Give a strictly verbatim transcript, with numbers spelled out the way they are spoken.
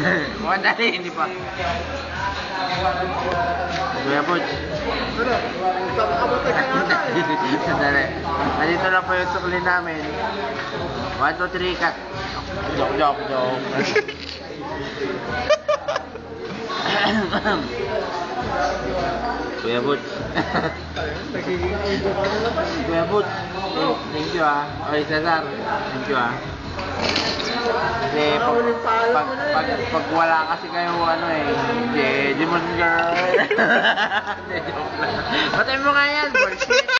Madali, hindi pa. Kuya Butch. Sandali. Nandito na po yung sukli namin. one, two, three, cut. Joke, joke, joke. Kuya Butch. Kuya Butch. Thank you ah. Oy, Cesar. Thank you ah. Kasi pag, pag, pag, pag wala kasi kayo ano eh, Demon Girl. Hindi, joke lang. Patay mo nga yan, bullshit.